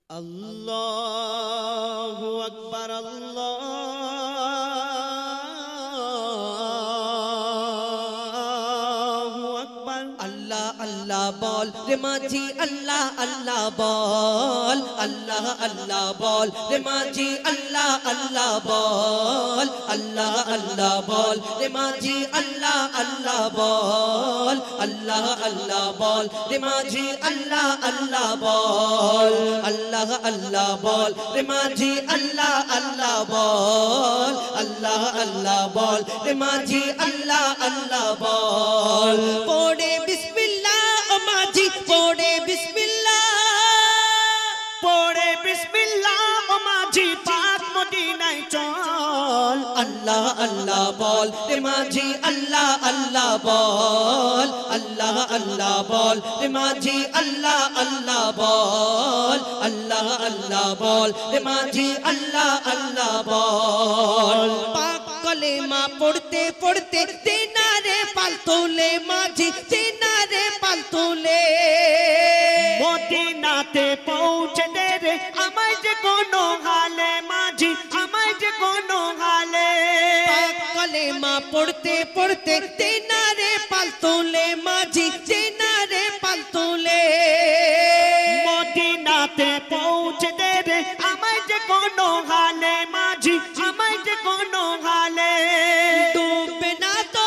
আল্লাহু আকবার আল্লাহু আকবার আল্লাহ আল্লাহ বল রে মাঝি আল্লাহ আল্লাহ বল আল্লাহ আল্লাহ বল রে মাঝি আল্লাহ আল্লাহ বল আল্লাহ আল্লাহ বল রে মাঝি আল্লাহ আল্লাহ বল আল্লাহ আল্লাহ বল রে মাঝি আল্লাহ আল্লাহ বল আল্লাহ আল্লাহ বল রে মাঝি আল্লাহ আল্লাহ বল আল্লাহ আল্লাহ বল রে মাঝি আল্লাহ আল্লাহ বল পড়ে বিসমিল্লাহ ও মাঝি পড়ে বিসমিল্লাহ পড়ে বিসমিল্লাহ ও মাঝি পাক মদিনায় চল আল্লাহ আল্লাহ বল রে মাঝি আল্লাহ আল্লাহ বল আল্লাহ আল্লাহ বল রে মাঝি আল্লাহ আল্লাহ বল আল্লাহ আল্লাহ বল রে মাঝি আল্লাহ আল্লাহ বল পাক কলেমা পড়তে পড়তে তেনারে পাল তোলে মাঝি তেনারে পাল তোলে মদিনাতে পৌঁছে দে রে আমায় যে কোনো হালে মাঝি আমায় যে কোনো হালে পাক কলেমা পড়তে পড়তে তেনারে পাল তোলে মাঝি তেনারে পাল তোলে মদিনাতে পৌঁছে দে রে আমায় যে কোনো হালে মাঝি আমায় যে কোনো হালে ডুবে না তো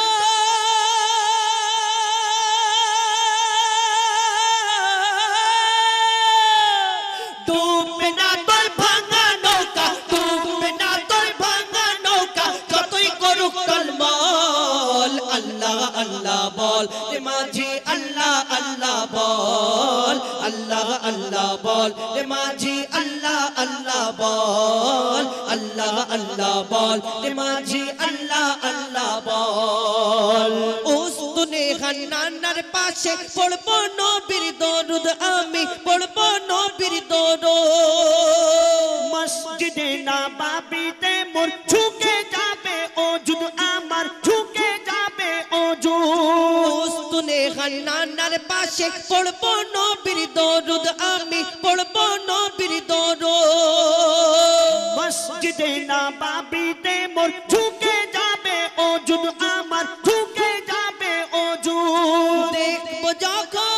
ডুবে না তোর ভাঙা নৌকা ডুবে না তোর ভাঙা নৌকা যতই করুক টলমল আল্লাহ আল্লাহ বল রে মাঝি আল্লাহ আল্লাহ বল আল্লাহ আল্লাহ বল রে মাঝি আল্লাহ আল্লাহ বল আল্লাহ আল্লাহ বল রে মাঝি আল্লাহ আল্লাহ বল উস্তুনে হান্নানার পাশে পড়বো নবীর দরুদ আমি পড়বো নবীর দরুদ মসজিদে নববীতে মোর ঝুঁকে যাবে ওজুদ আমার ঝুঁকে যাবে ওজুদ উস্তুনে হান্নানার পাশে পড়বো নবীর দরুদ আমি পড়বো নবীর দরুদ মসজিদে নববীতে মোর ঝুঁকে যাবে ওজুদ আমার ঝুঁকে যাবে ওজুদ দেখবো যখন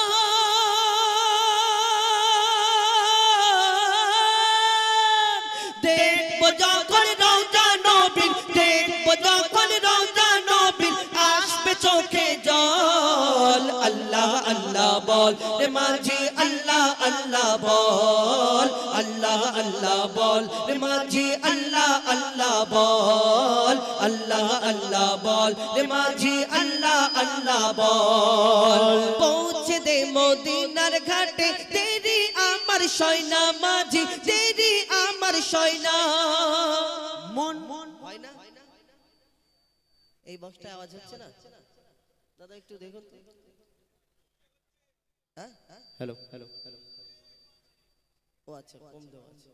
দেখবো যখন রওজা নবীর দেখবো যখন রওজা নবীর আসবে চোখে জল আল্লাহ আল্লাহ বল রে মাঝি আল্লাহ আল্লাহ বল আল্লাহ আল্লাহ বল রে মাঝি আল্লাহ আল্লাহ বল আল্লাহ আল্লাহ বল রে মাঝি আল্লাহ আল্লাহ বল পৌঁছে দে মদিনার ঘাটে তেরি আমার সয়না মাঝি তেরি আমার সয়না মন হয় না এই বক্সটা আওয়াজ হচ্ছে না দাদা একটু দেখুন তো হ্যাঁ হ্যালো হ্যালো ও আচ্ছা কম দেওয়া আছে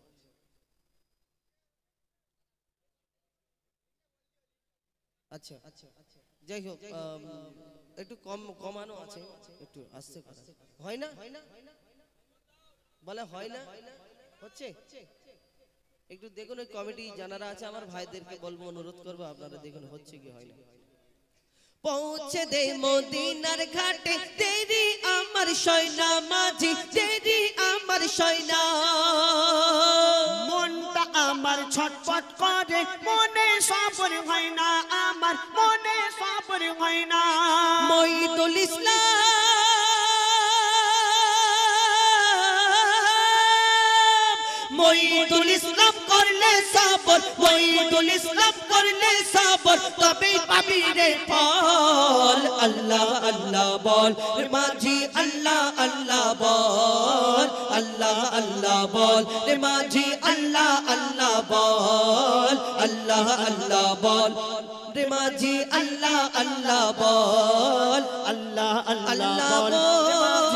আচ্ছা আচ্ছা যাই হোক একটু কমানো আছে একটু আস্তে কথা হয় না বলে হয় না হচ্ছে একটু দেখুন ওই কমিটি জানারা আছে আমার ভাইদেরকে বলবো অনুরোধ করবো আপনারা দেখুন হচ্ছে কি হয় না পৌঁছে দে মদিনার ঘাটে তেরি আমার সয়না মাঝি তেরি আমার সয়না মনটা আমার ছটফট করে মনে সবর হয় না আমার মনে সবর হয় না মঈদুল ইসলাম মঈদুল ইসলাম করলে সবর মঈদুল ইসলাম করলে সবর তবে পাবি রে ফল আল্লাহ আল্লাহ বল রে মাঝি আল্লাহ আল্লাহ বল আল্লাহ আল্লাহ বল রে মাঝি আল্লাহ আল্লাহ বল আল্লাহ আল্লাহ বল রে মাঝি আল্লাহ আল্লাহ বল আল্লাহ আল্লাহ আল্লাহ বল বল